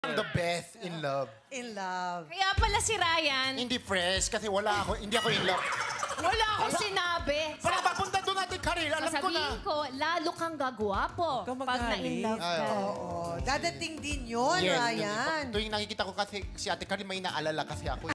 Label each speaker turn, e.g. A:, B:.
A: I'm the best in love.
B: In love.
C: Kaya pala si Ryan,
A: Hindi fresh kasi hindi ako in love.
C: wala akong sinabi.
A: Para papunta doon natin, Karil, alam ko na.
C: Sasabihin ko, lalo kang gagwapo
D: Huwag kang
C: pag
D: magalit.
C: na-in-love ka.
B: Oo. Dadating din yun, Ryan.
A: Tuwing nakikita ko kasi si Ate Karil, may naalala kasi ako.